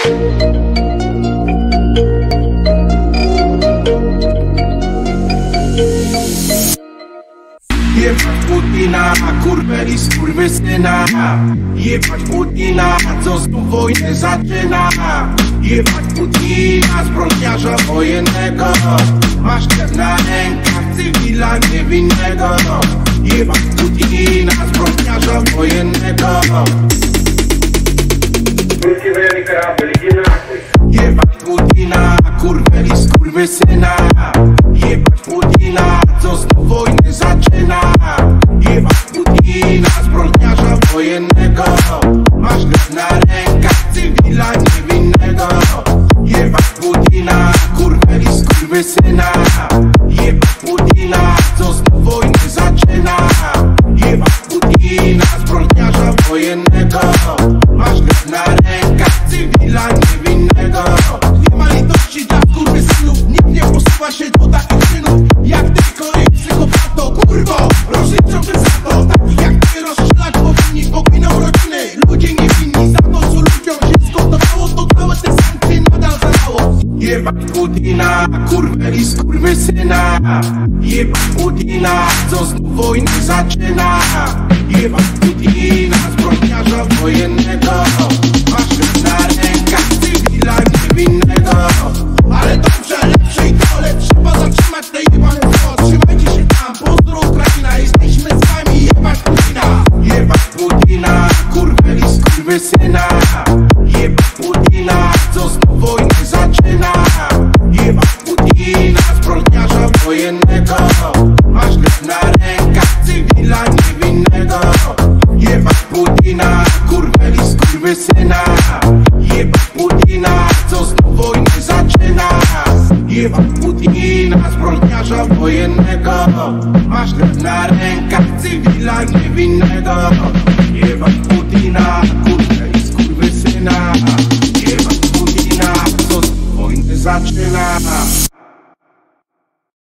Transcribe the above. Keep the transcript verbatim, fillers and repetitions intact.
Jebać Putina, kurwę i skurwysyna. Jebać Putina, co znów wojnę zaczyna. Jebać Putina, zbrodniarza wojennego. Masz krew na rękach cywila niewinnego. Jebać Putina, zbrodniarza wojennego. Jebać Putina, kurwę i skurwysyna. Jebać Putina, co znów wojnę zaczyna. Jebać Putina, zbrodniarza wojennego. Masz krew na rękach cywila niewinnego. Jebać Putina, kurwę i skurwysyna. Jebać Putina, co znów wojnę zaczyna. Jebać Putina, zbrodniarza wojennego. Masz krew na rękach cywila niewinnego. Nie ma litości dla skurwysynów. Nikt nie posuwa się do takich czynów. Jak tylko i psychopato, kurwo, rozliczą się za to. Takich jak ty rozstrzelać powinni, poginą rodziny. Ludzie niewinni za to, co ludziom się zgotowało. To całe te sankcje nadal zalało. Jebać Putina, kurwę i skurwysyna. Jebać Putina, co znów wojnę zaczyna. Jebać Putina, zbrodniarza wojennego. Masz krew na rękach cywila niewinnego. Ale dobrze, lepsze i dole, trzeba zatrzymać te jebane zło. Trzymajcie się tam, pozdro Ukraina, jesteśmy z wami. Jebać Putina. Jebać Putina, kurwę i skurwysyna. Jebać Putina, co znów wojnę zaczyna. Jebać Putina, zbrodniarza wojennego. Masz krew na rękach cywila niewinnego. Jebać Putina, kurwę i skurwysyna. Jebać Putina, co znów wojnę zaczyna. Jebać Putina, zbrodniarza wojennego. Masz krew na rękach cywila niewinnego. Jebać Putina, kurwę i skurwysyna. Jebać Putina, co znów wojnę zaczyna.